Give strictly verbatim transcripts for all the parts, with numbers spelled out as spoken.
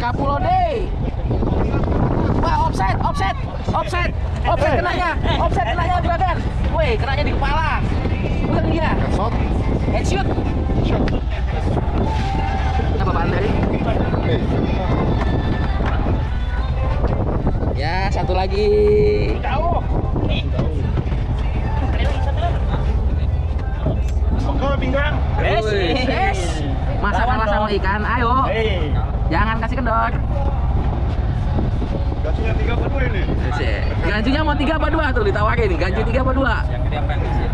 Kapulo deh. Wah, offset, offset, offset, offset kenanya, offset kenanya brother. Woi, kenanya di kepala. Bener dia. Headshot. Headshot. Shot. Apa Pak Andre? Ya, satu lagi. Jauh. Oke, pinggang. Yes, yes. Masa kalah sama ikan? Ayo. Hei. Jangan kasih kendor. Gajinya tiga apa dua ini? Ganjunya mau tiga apa dua tuh ditawarin nih. Ganju tiga apa dua? Yang gede apa yang kecil?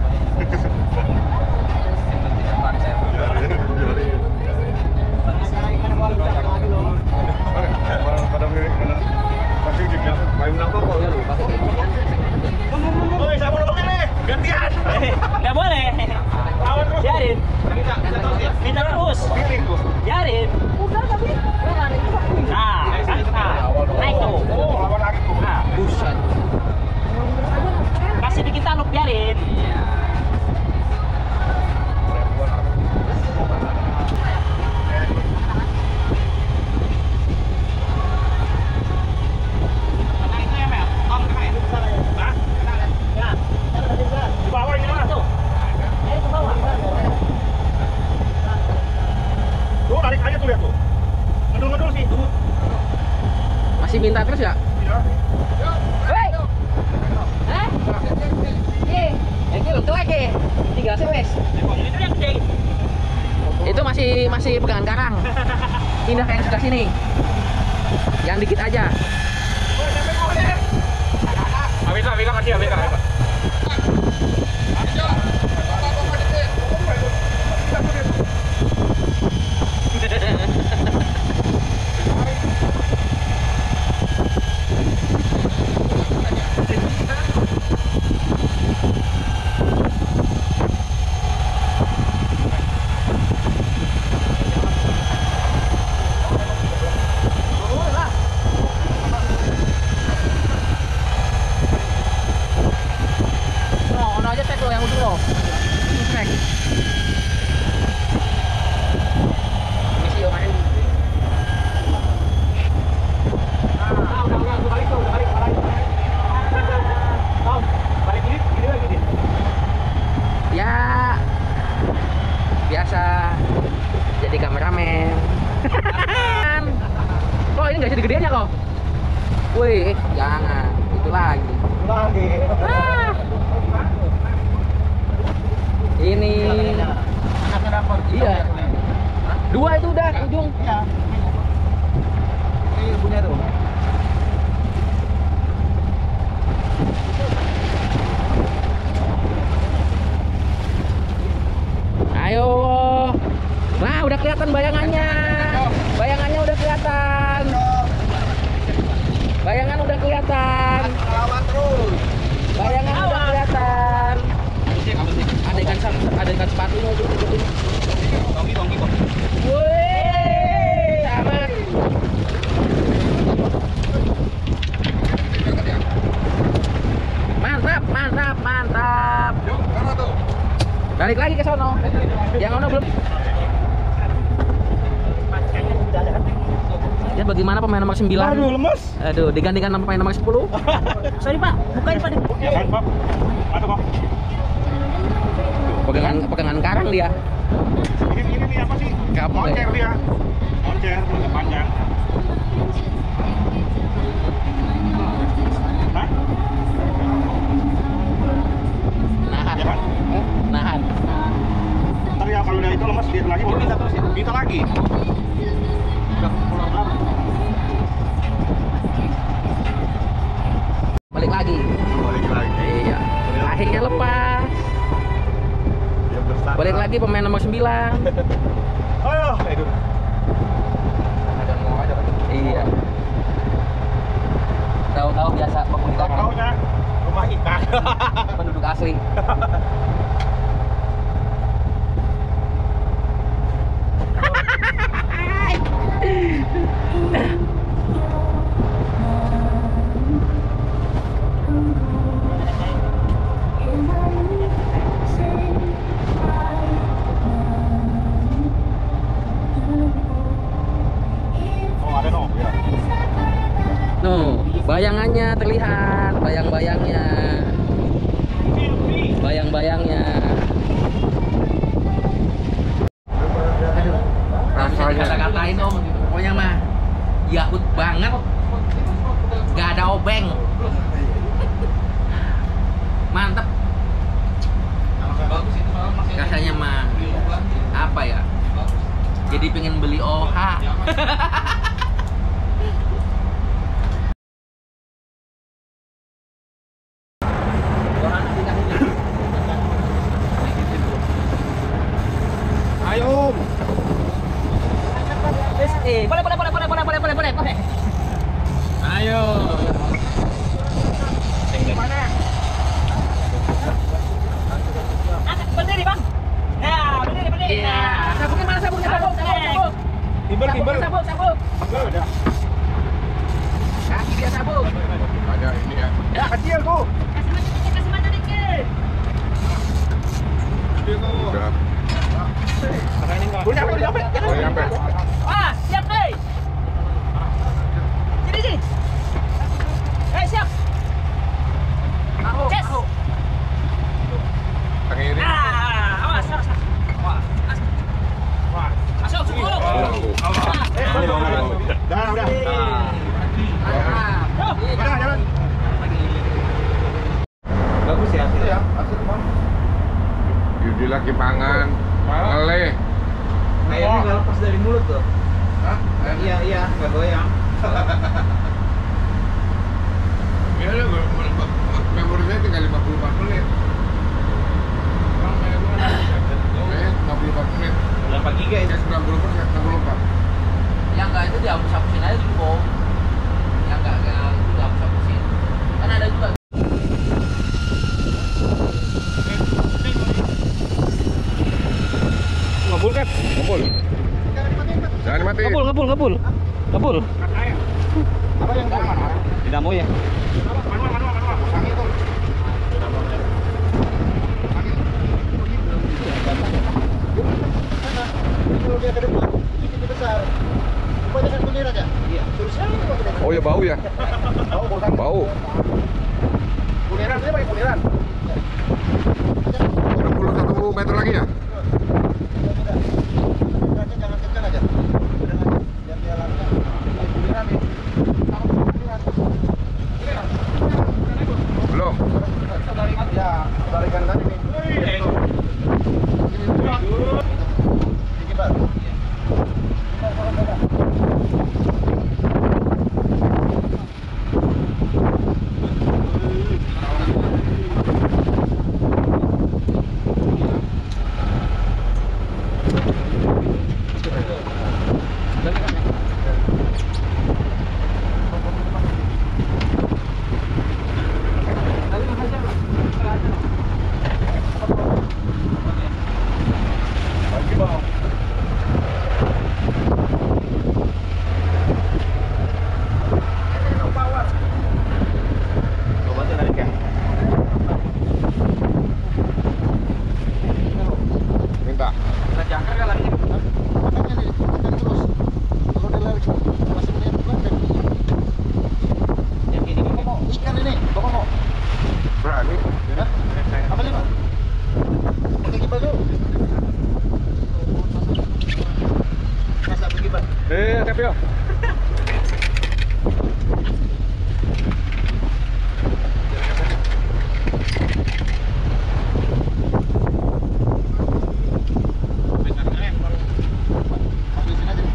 Pada milik mana? Pasti juga main apa kok? Oi, saya mau nolongin nih. Gantian. Nggak boleh. Lawan terus. Biarin. Kita kita terus ya. Kita terus. Pilih tuh. Biarin. Udah tapi. Nah, kan? Nah, naik tuh. Oh, lawan lagi tuh. Nah, Buset. kasih dikit taluk, biarin. Di bawah ini mas. Tuh, tarik aja tuh ya tuh. Ngedul-ngedul sih tuh. Masih minta terus ya? Iya. Hei. Hah? Iya. Yang ini untuk lagi. Tiga sih wes. Itu yang gede. Itu masih masih pegangan karang. Pindah ke yang sebelah sini. Yang dikit aja. Abika, abika kasih, abika, abika. No, no aja tek lo yang ujung lo. Tek. Misi yo main. Nah, udah, udah, udah balik tuh, udah balik, balik. Tom, balik ini, ini lagi nih. Ya biasa jadi kameramen. Kok ini nggak jadi gedeannya kok? Wih, eh, jangan itu lagi. Lagi. Ah. Ini Anaknya dapat. iya. Dua itu udah ujung. Iya. Ini punya tuh. Ayo. Nah, udah kelihatan bayangannya. Bayangannya udah kelihatan. Bayangan udah kelihatan. Lawan terus. Bayangan udah kelihatan. Ada ikan ada ikan sepatunya itu. Bongki, bongki, bongki. Wih, aman. Mantap, mantap, mantap. Yuk, sana tuh. Balik lagi ke sono. Yang ono belum. Ya bagaimana pemain nomor sembilan? Aduh, lemes. Aduh, digantikan sama pemain nomor sepuluh. Sorry Pak, bukain Pak. Ya kan, Pak? Ada kok. Pegangan pegangan karang dia. Ini ini nih apa sih? Kapal ya? Moncer dia. Moncer, moncer panjang. Hah? Nahan. Ya kan? Eh, Nahan. Ntar ya kalau udah itu lemes dia lagi baru minta terus ya. Minta lagi. Udah pulang berapa? Balik lagi. Balik lagi. Iya. Akhirnya lepas. Dia besar. Balik lagi pemain nomor sembilan. Ayo, itu. Ada mau aja kan? Iya. Tahu-tahu biasa penghuni karang. Taunya rumah ikan. Penduduk asli. Oh, ada Bank. Mantap. Rasanya mah apa ya? Jadi pengen beli O H. Ayo. Eh, boleh, boleh, boleh, boleh, boleh, boleh, boleh, boleh, boleh. Ayo. Angkat, berdiri, Bang. Nah, berdiri, berdiri. Iya. Nah. Sabuknya mana sabuknya? Sabuk, sabuk, sabuk. Timbel, timbel. Sabuk, sabuk, sabuk. Kaki dia sabuk. Ada ini ya. Ya kecil tuh. Kasih mana dikit, kasih mana dikit. Udah. Udah nyampe, udah nyampe. Udah nyampe. Ah, siap, deh. Sini, sini. Eh, siap. Ces. Pakai ini. Ah, awas, awas. Wah, Wah. masuk, sepuluh. Udah, udah. Mantap. Udah, jalan. Bagus ya hasilnya. Ya, hasil Bang. Jadi lagi pangan. Ngeleh. Ayamnya nggak lepas dari mulut tuh. Hah? Iya iya nggak goyang. Iya, memori saya tinggal lima puluh empat menit. Eh, lima puluh empat menit. Berapa giga itu? Ya, sembilan puluh persen, enam puluh empat. Yang enggak itu dihapus-hapusin aja dulu, Bang. Yang enggak enggak itu dihapus-hapusin. Kan ada juga. Ngebul kan? Ngumpul. Jangan dimatiin. Ngebul, ngebul, ngebul. Ngebul. Apa yang mana? Dinamo ya? Manual, manual, manual. Pasang itu. Kalau dia ke depan, sedikit besar. Rupanya kan kuliah aja. Iya. Terus Oh ya bau ya? Bau. Kuliran, dia pakai kuliran. enam puluh satu meter lagi ya? jangan kencang aja. Udah aja. Biar dia lancar. Kuliran nih. Belum. Ya, tarikan tadi nih. Sedikit, Pak. Minta. Ikan ini, bapak mau? Berani. Hah? Apa sih, Pak? Pakai kipas dulu. Masa pakai kipas? Eh, tapi ya. Habisin aja.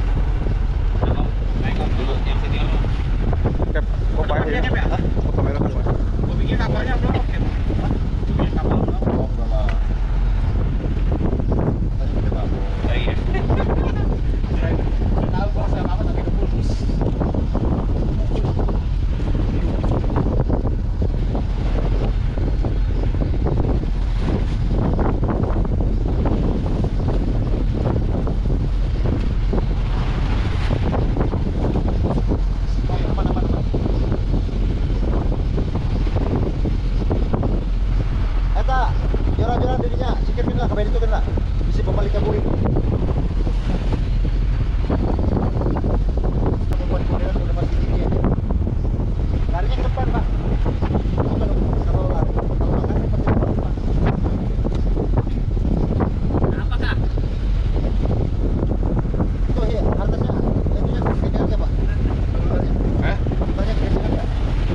Kep, kok banyak ya? Kok kamera apa? Gua bikin kapalnya belum oke. Bikin kapal belum. Oh, udah lah. Tadi pakai bambu. Iya. Tahu bahasa apa tapi kebulus. Eta, jalan-jalan dirinya, sikapin lah, kabain itu kan lah. Bisa pembalik kabur itu. Perempuan kuliah udah pasti tinggi ya. Larinya ke depan, Pak. Kalau kalau lari, kalau lari pasti ke depan. Apa, Kak? Itu ya, atasnya, itunya kencang aja, Pak. Eh? Banyak kencang aja.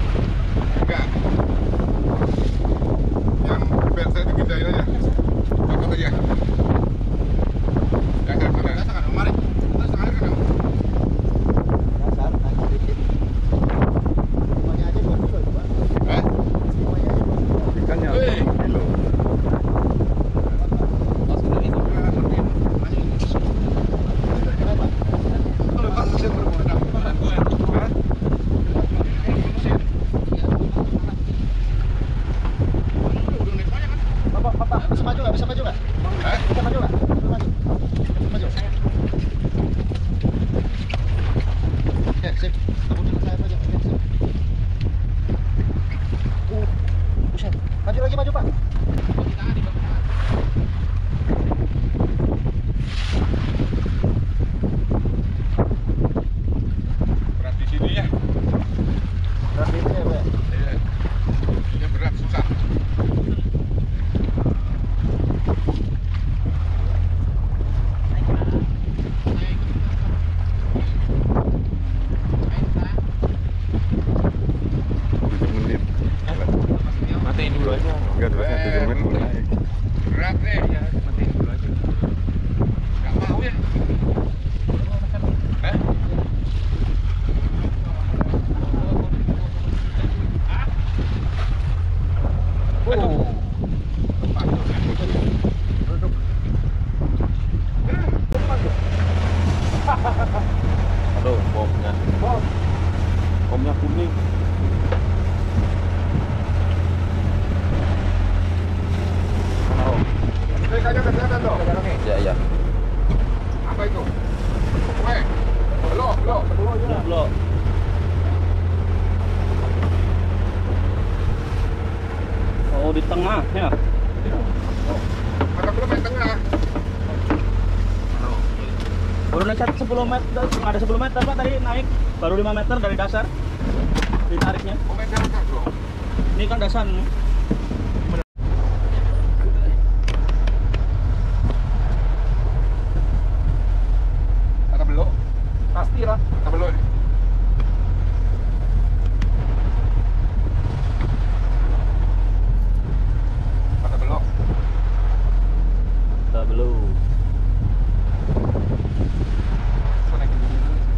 Eh? Bisa maju nggak? Bisa maju. Maju. Oke, sip. Kamu dulu saya maju. Oke, sip. Uh, buset. Maju lagi, maju Pak. Berat di sini ya. Berat ini ya, Pak. Iya. Ini berat susah. tujuh menit. Matiin dulu aja. Enggak terusnya tujuh menit mulai. Berat nih. Ya, matiin dulu aja. Enggak mau ya. Eh? Uh. Aduh, bomnya. Bomnya kuning. Mana om? Saya kayaknya kesehatan tuh. Ya ya. Apa itu? Weh. Belok, belok. Belum. Oh di tengah ya. Mata belum yang tengah. Baru naik sepuluh meter, ada sepuluh meter Pak tadi naik, baru lima meter dari dasar. Ditariknya. Komentar atas dong. Ini kan dasar. Mata belok. Pastilah. Mata belok ini. Mata belok. Tak belum. Kau naikin dulu.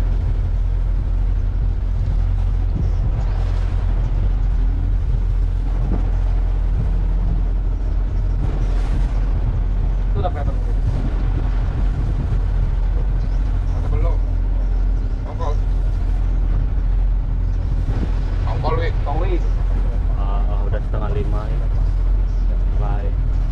Itu udah kelihatan. Mata belok. Ongkol. Ongkol weh. Towi. Ah, udah setengah lima ya. Mulai.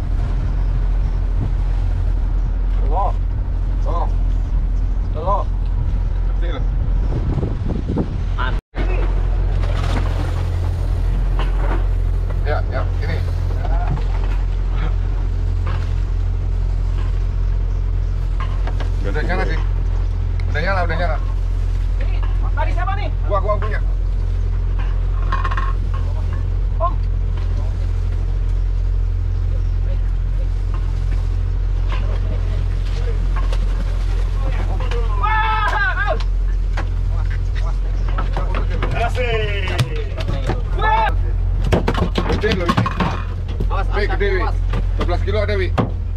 Lo, Oh, lo. kecil. An. Ya, ya, ini. Udah nyala sih. Udah nyala, udah nyala. Ini, tadi siapa nih? Gua, gua punya. Om. Gede loh ini. Awas, Wih, gede wih. dua belas kilo ada wih.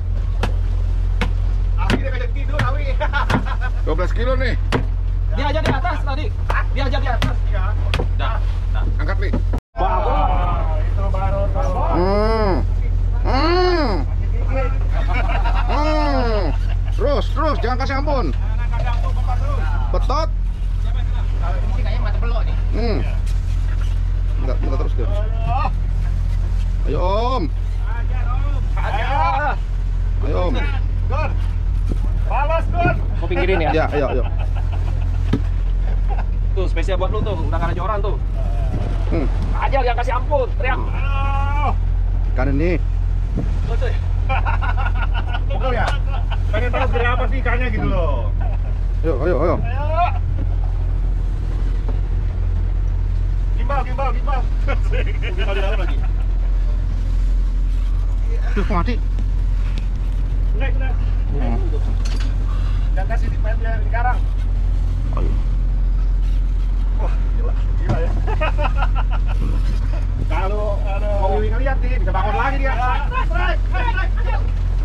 Akhirnya kayak tidur, Awi. dua belas kilo nih. Dia aja di atas tadi. Dia aja di atas. Iya. Dah. Dah. Angkat wih. Wah, itu baru tuh. Hmm. Hmm. Hmm. Terus, terus, jangan kasih ampun. Betot. Ini kayaknya mata belok nih. Hmm. Enggak, enggak terus dia. Ayo Om. Aja. Ayo Om. Gun. Balas, Gun. Mau pinggirin ya? Ya, ayo, ayo. Tuh spesial buat lu tuh, udah gak ada joran tuh. Hmm. Ajar yang kasih ampun, teriak. Kan ini. Tuh, cuy. Pukul ya? Pengen tahu gede apa sih ikannya gitu loh. Ayo, ayo, ayo. Ayo. Gimbal, gimbal, gimbal. Gimbal di dalam lagi. Tuh, mati. Naik, naik. Hmm. Jangan kasih di pen di karang. Ayo. Wah, gila, gila ya. Kalau mau Wiwi ngeliat nih, bisa bangun lagi dia. Strike, strike, strike.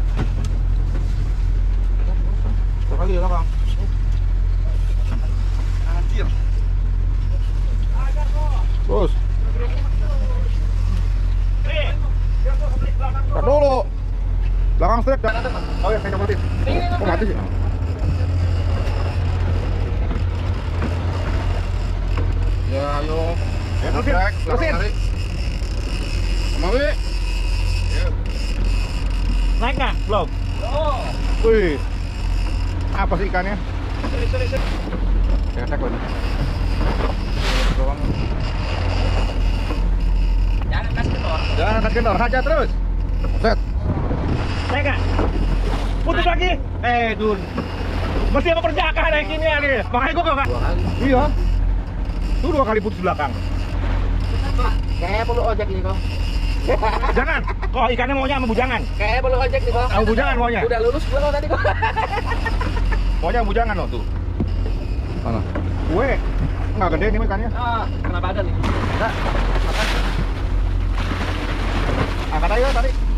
Sekali ya, Bang. Anjir. Terus. Tar dulu. Belakang strike dah. Oh ya, saya cobain. Kok mati sih? Ya, ayo. Ya, terusin, Strike, belakang terusin. tarik. Sama Wi. Ya. Naik nggak? Belum. Wih, apa sih ikannya? Ketek loh. Jangan kasih kendor. Jangan angkat kendor, hajar terus. Set. Saya nggak. Putus lagi. Eh, Dun. Mesti apa perjaka naik ini ya nih. Makanya gua nggak. Iya. Tuh dua kali putus belakang. Kayaknya perlu ojek nih kok. Jangan. Kok ikannya maunya sama bujangan. Kayaknya perlu ojek nih kok. Sama bujangan maunya. Udah lulus belum tadi kok? Maunya sama bujangan loh tuh. Mana? Gue nggak gede nih ikannya. Ah, kena badan nih. Angkat aja tarik.